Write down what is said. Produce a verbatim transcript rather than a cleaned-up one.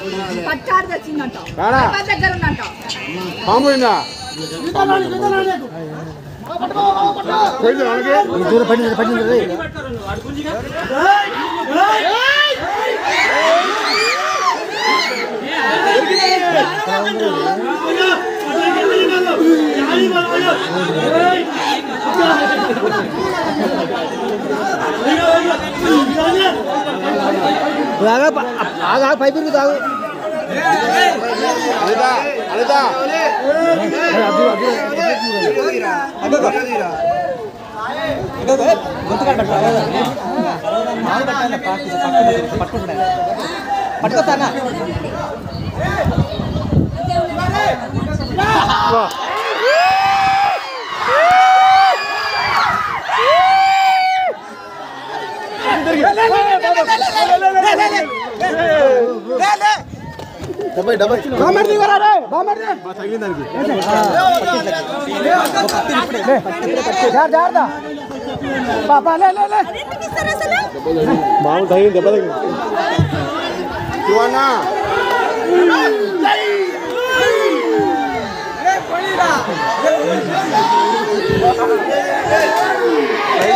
పట్టాడు తెచ్చిందంట దగ్గర ఉందంట దూరం పడింది పడింది ఆగా పైపు తాగు అనితా అనితా పట్టుకొస్తానా డబ్బై డబ్బై బామర్ దిగరా రే బామర్ రే తగిలింది దానికి జార్ జార్దా పాపా లే లే లే మామూలు తగిలింది దెబ్బ తగిలింది శివన్నా ఏ